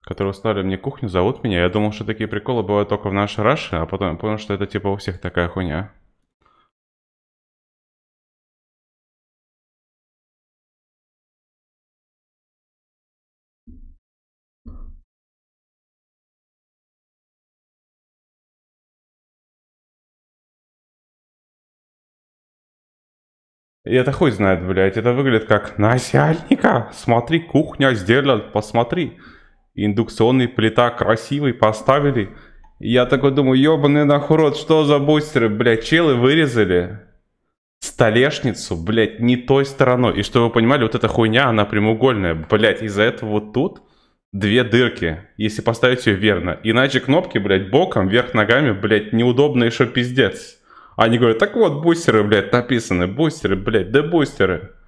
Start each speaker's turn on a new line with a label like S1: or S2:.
S1: которые устроили мне кухню, зовут меня. Я думал, что такие приколы бывают только в нашей Раше, а потом понял, что это типа у всех такая хуйня. И это хуй знает, блядь. Это выглядит как насяльника. Смотри, кухня сделал, посмотри. Индукционный плита красивый поставили. И я такой думаю, ёбаный нахуй рот, что за бустеры, блядь, челы вырезали столешницу, блядь, не той стороной. И чтобы вы понимали, вот эта хуйня, она прямоугольная, блядь, из-за этого вот тут две дырки, если поставить ее верно. Иначе кнопки, блядь, боком, вверх ногами, блядь, неудобно еще пиздец. Они говорят, так вот, бустеры, блядь, написаны, бустеры, блядь, да бустеры.